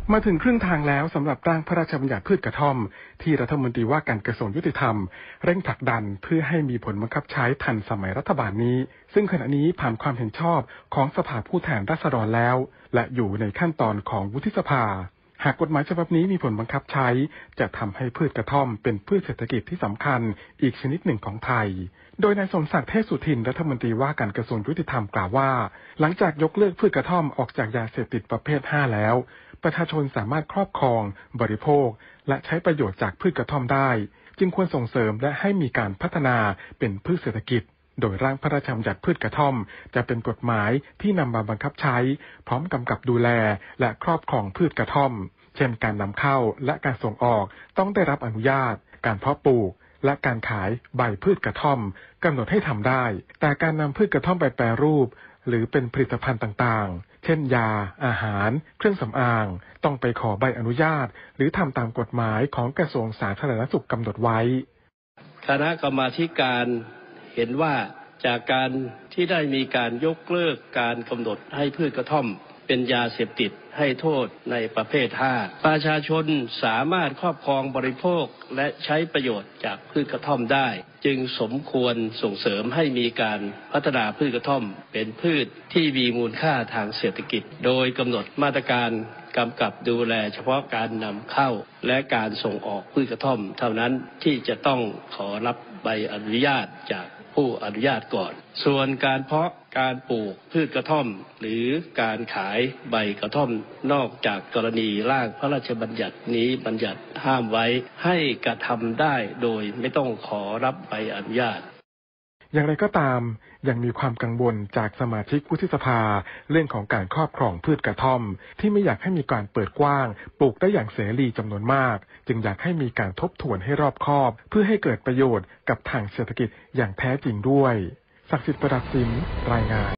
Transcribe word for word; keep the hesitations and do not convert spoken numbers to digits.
มาถึงครึ่งทางแล้วสำหรับร่างพระราชบัญญัติพืชกระท่อมที่รัฐมนตรีว่าการกระทรวงยุติธรรมเร่งผลักดันเพื่อให้มีผลบังคับใช้ทันสมัยรัฐบาลนี้ซึ่งขณะนี้ผ่านความเห็นชอบของสภาผู้แทนราษฎรแล้วและอยู่ในขั้นตอนของวุฒิสภาหากกฎหมายฉบับนี้มีผลบังคับใช้จะทำให้พืชกระท่อมเป็นพืชเศรษฐกิจที่สำคัญอีกชนิดหนึ่งของไทยโดยนายสมศักดิ์เทพสุทินรัฐมนตรีว่าการกระทรวงยุติธรรมกล่าวว่าหลังจากยกเลิกพืชกระท่อมออกจากยาเสพติดประเภทห้าแล้วประชาชนสามารถครอบครองบริโภคและใช้ประโยชน์จากพืชกระท่อมได้จึงควรส่งเสริมและให้มีการพัฒนาเป็นพืชเศรษฐกิจโดยร่างพระราชบัญญัติพืชกระท่อมจะเป็นกฎหมายที่นำมาบังคับใช้พร้อมกำกับดูแลและครอบครองพืชกระท่อมเช่นการนำเข้าและการส่งออกต้องได้รับอนุญาตการเพาะปลูกและการขายใบพืชกระท่อมกำหนดให้ทำได้แต่การนำพืชกระท่อมไปแปรรูปหรือเป็นผลิตภัณฑ์ต่างๆเช่นยาอาหารเครื่องสำอางต้องไปขอใบอนุญาตหรือทำตามกฎหมายของกระทรวงสาธารณสุขกำหนดไว้คณะกรรมาธิการเห็นว่าจากการที่ได้มีการยกเลิกการกำหนดให้พืชกระท่อมเป็นยาเสพติดให้โทษในประเภทห้าประชาชนสามารถครอบครองบริโภคและใช้ประโยชน์จากพืชกระท่อมได้จึงสมควรส่งเสริมให้มีการพัฒนาพืชกระท่อมเป็นพืชที่มีมูลค่าทางเศรษฐกิจโดยกำหนดมาตรการกำกับดูแลเฉพาะการนำเข้าและการส่งออกพืชกระท่อมเท่านั้นที่จะต้องขอรับใบอนุญาตจากผู้อนุญาตก่อนส่วนการเพาะการปลูกพืชกระท่อมหรือการขายใบกระท่อมนอกจากกรณีร่างพระราชบัญญัตินี้บัญญัติห้ามไว้ให้กระทำได้โดยไม่ต้องขอรับใบอนุญาตอย่างไรก็ตามยังมีความกังวลจากสมาชิกวุฒิสภาเรื่องของการครอบครองพืชกระท่อมที่ไม่อยากให้มีการเปิดกว้างปลูกได้อย่างเสรีจำนวนมากจึงอยากให้มีการทบทวนให้รอบคอบเพื่อให้เกิดประโยชน์กับทางเศรษฐกิจอย่างแท้จริงด้วยศักดิ์สิทธิ์ประดับสินรายงาน